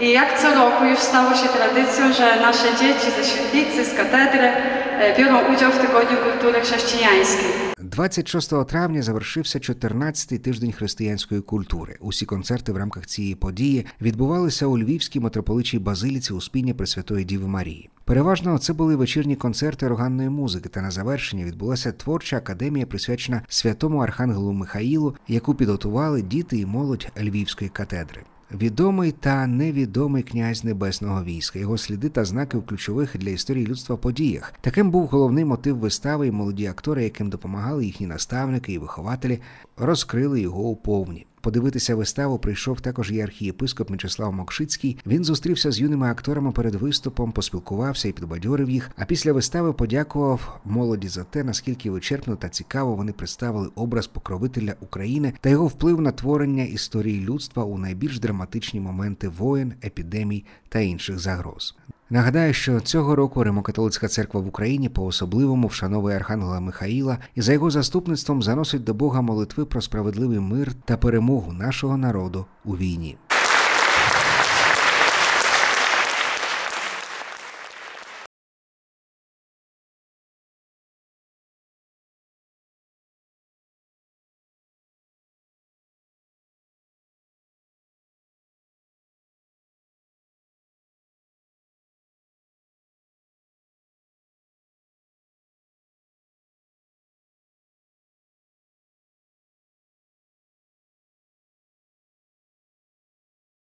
I jak co roku już stało się tradycją, że nasze dzieci ze świetlicy, z katedry biorą udział w Tygodniu Kultury Chrześcijańskiej. 26 травня завершився 14-й тиждень християнської культури. Усі концерти в рамках цієї події відбувалися у Львівській митрополичій базиліці Успіння Пресвятої Діви Марії. Переважно це були вечірні концерти органної музики, та на завершення відбулася творча академія, присвячена святому архангелу Михаїлу, яку підготували діти і молодь Львівської катедри. Відомий та невідомий князь Небесного війська, його сліди та знаки в ключових для історії людства подіях. Таким був головний мотив вистави, і молоді актори, яким допомагали їхні наставники і вихователі, розкрили його уповні. Подивитися виставу прийшов також і архієпископ Мечислав Мокшицький. Він зустрівся з юними акторами перед виступом, поспілкувався і підбадьорив їх, а після вистави подякував молоді за те, наскільки вичерпно та цікаво вони представили образ покровителя України та його вплив на творення історії людства у найбільш драматичні моменти воєн, епідемій та інших загроз. Нагадаю, що цього року Римо-католицька церква в Україні по-особливому вшановує архангела Михаїла і за його заступництвом заносить до Бога молитви про справедливий мир та перемогу нашого народу у війні.